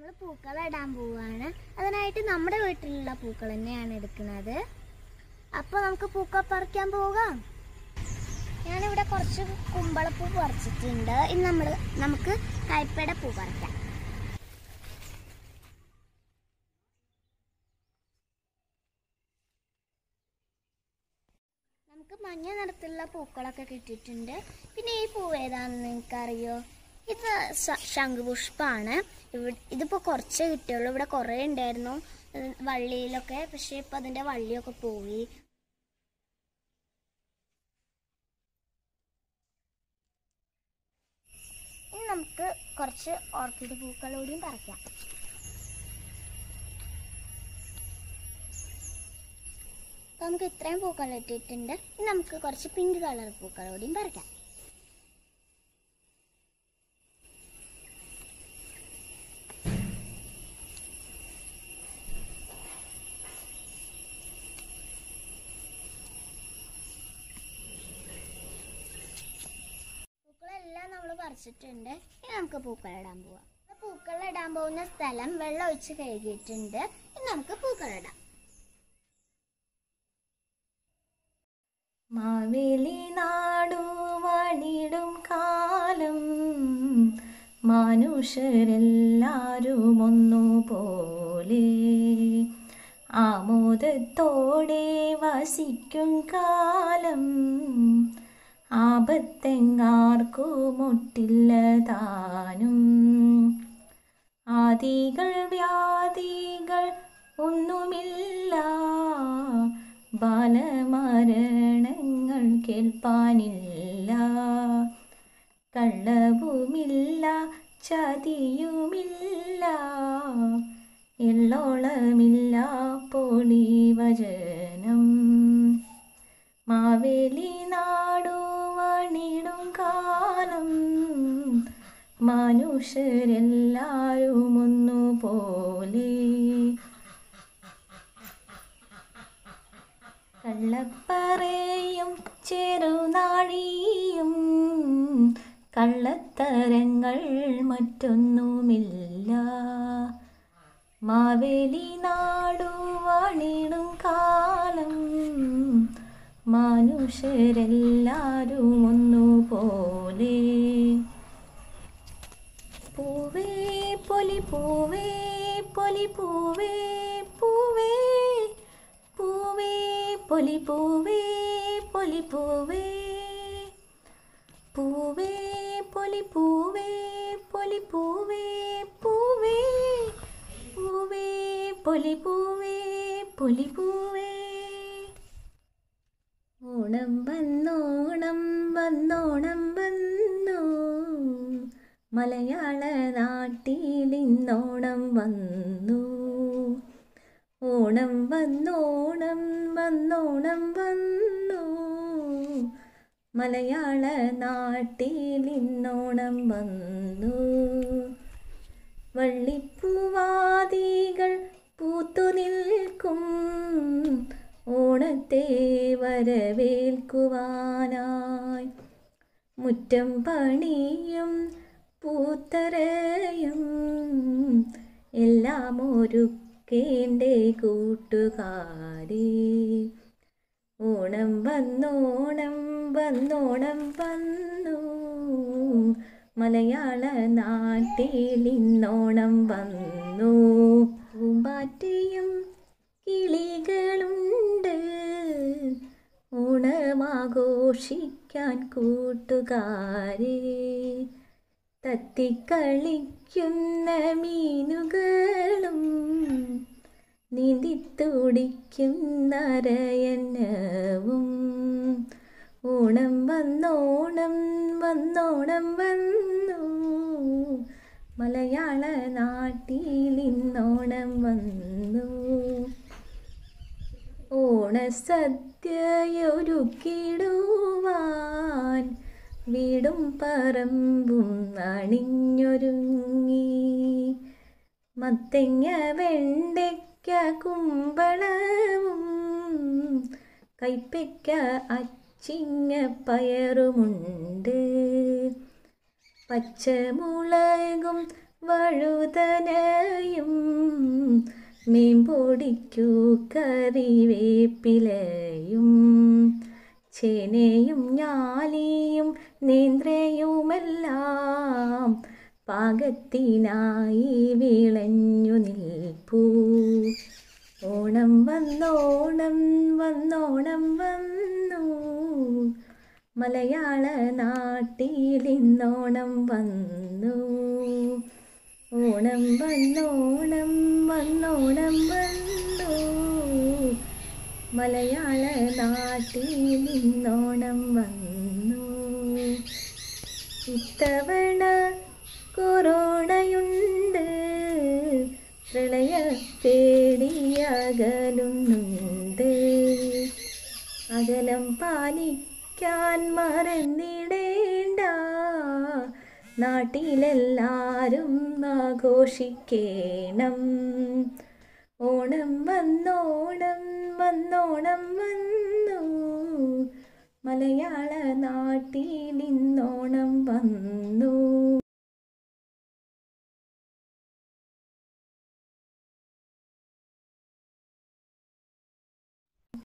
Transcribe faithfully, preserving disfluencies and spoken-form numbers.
നമ്മൾ പൂക്കൾ ഇടാൻ പോവാണ്. അതിനായിട്ട് നമ്മുടെ വീട്ടിലുള്ള പൂക്കൾ തന്നെയാണ് എടുക്കുന്നത്. അപ്പോൾ നമുക്ക് പൂക്കൾ പറിക്കാൻ പോകാം. ഞാനിവിടെ കുറച്ച് കുമ്പളപ്പൂ പറിച്ചിട്ടുണ്ട്. ഇനി നമ്മൾ നമുക്ക് കൈപ്പട പൂ പറിക്കാം. നമുക്ക് മഞ്ഞ നിറത്തിലുള്ള പൂക്കളൊക്കെ കിട്ടിയിട്ടുണ്ട്. പിന്നെ ഈ പൂ ഏതാണെന്ന് നിങ്ങൾക്കറിയോ? ഇത് ശംഖുപുഷ്പമാണ്. ഇവിടെ ഇതിപ്പോൾ കുറച്ചേ കിട്ടിയുള്ളൂ. ഇവിടെ കുറേ ഉണ്ടായിരുന്നു വള്ളിയിലൊക്കെ, പക്ഷേ ഇപ്പം അതിൻ്റെ വള്ളിയൊക്കെ പോയി. ഇനി നമുക്ക് കുറച്ച് ഓർക്കിഡ് പൂക്കളോടെയും പറിക്കാം. അപ്പോൾ നമുക്ക് ഇത്രയും പൂക്കൾ ഇട്ടിട്ടുണ്ട്. ഇനി നമുക്ക് കുറച്ച് പിങ്ക് കളർ പൂക്കളോടെയും പറിക്കാം. പൂക്കളെല്ലാം നമ്മൾ പറിച്ചിട്ടുണ്ട്. ഇനി നമുക്ക് പൂക്കളിടാൻ പോവാം. പൂക്കളിടാൻ പോകുന്ന സ്ഥലം വെള്ളം ഒഴിച്ച് കഴുകിയിട്ടുണ്ട്. ഇനി നമുക്ക് പൂക്കളിടാം. മാവേലി നാടു വാണിടും കാലം മനുഷ്യരെല്ലാരും ഒന്നുപോലെ ആമോദത്തോടെ വസിക്കും കാലം ആപത്തെങ്ങാർക്കുമൊട്ടില്ല താനും. ആദികൾ വ്യാധികൾ ഒന്നുമില്ല, ബാലമരണങ്ങൾ കേൾപ്പാനില്ല. കള്ളവുമില്ല, ചതിയുമില്ല, എള്ളോളമില്ല പൊളിവചനം. മാവേലി നാടു വാണിടും കാലം മനുഷ്യരെല്ലാരും ഒന്നുപോലെ. കള്ളപ്പറയും ചെറുനാഴിയും കള്ളത്തരങ്ങൾ മറ്റൊന്നുമില്ല. മാവേലി നാടു വാണിടും കാലം മനുഷ്യരെല്ലാരും ഒന്നുപോലെ. പൂവേ പൊലി പൂവേ പൊലി പൂവേ പൂവേ പൂവേ പൊലി പൂവേ പൊലി പൂവേ പൂവേ പൊലി പൂവേ പൊലി പൂവേ പൂവേ പൂവേ പൊലി പൂവേ പൊലി പൂവേ. ഓണം വന്നോണം വന്നോണം വന്നു, മലയാള നാട്ടിലിന്നോണം വന്നു. ഓണം വന്നോണം വന്നോണം വന്നു, മലയാള നാട്ടിലിന്നോണം വന്നു. വള്ളിപ്പൂവാദികൾ പൂത്തു നിൽക്കും ഓണത്തെ വരവേൽക്കുവാനായി. മുറ്റം പണിയും പൂത്തരയും എല്ലാം ഒരുക്കേണ്ടേ കൂട്ടുകാരെ. ഓണം വന്നോണം വന്നോണം വന്നു, മലയാള നാട്ടിലിന്നോണം വന്നു. പൂമ്പാറ്റയും കിളികളുണ്ട് ഓണമാഘോഷിക്കാൻ കൂട്ടുകാരെ. തത്തിക്കളിക്കുന്ന മീനുകളും നീന്തിത്തുടിക്കുന്ന രയന്നവും. ഓണം വന്നോണം വന്നോണം വന്നു, മലയാള നാട്ടിലിന്നോണം വന്നു. ഓണസദ്യയൊരുക്കിടുവാൻ വീടും പറമ്പും അണിഞ്ഞൊരുങ്ങി. മത്തങ്ങ വെണ്ടയ്ക്ക കുമ്പളവും കൈപ്പയ്ക്ക അച്ചിങ്ങ പയറുമുണ്ട്. പച്ചമുളകും വഴുതനയും മീൻപൊടിക്കു കറിവേപ്പിലയും ചേനയും ഞാലിയും നേന്ത്രയുമെല്ലാം പാകത്തിനായി വിളഞ്ഞു നിൽപ്പൂ. ഓണം വന്നോണം വന്നോണം വന്നു, മലയാള നാട്ടിലിന്നോണം വന്നു. ഓണം വന്നോണം വന്നോണം വന്നു, മലയാള നാട്ടിലിന്നോണം വന്നു. ഇത്തവണ കൊറോണയുണ്ട്, പ്രളയ പേടിയകലുന്നുണ്ട്. അകലം പാലിക്കാൻ മറന്നിടേണ്ട, നാട്ടിലെല്ലാരും ആഘോഷിക്കേണം. ഓണം വന്നോണം വന്നോണം വന്നു, മലയാള നാട്ടിലിന്നോണം വന്നു.